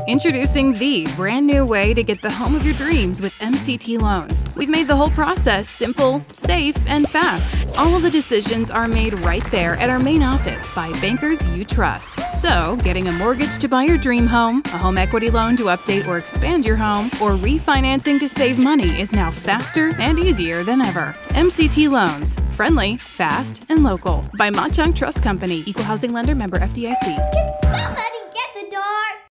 Introducing the brand new way to get the home of your dreams with MCT Loans. We've made the whole process simple, safe, and fast. All of the decisions are made right there at our main office by bankers you trust. So, getting a mortgage to buy your dream home, a home equity loan to update or expand your home, or refinancing to save money is now faster and easier than ever. MCT Loans. Friendly, fast, and local. By Ma Chung Trust Company. Equal Housing Lender, member FDIC. Can somebody get the door?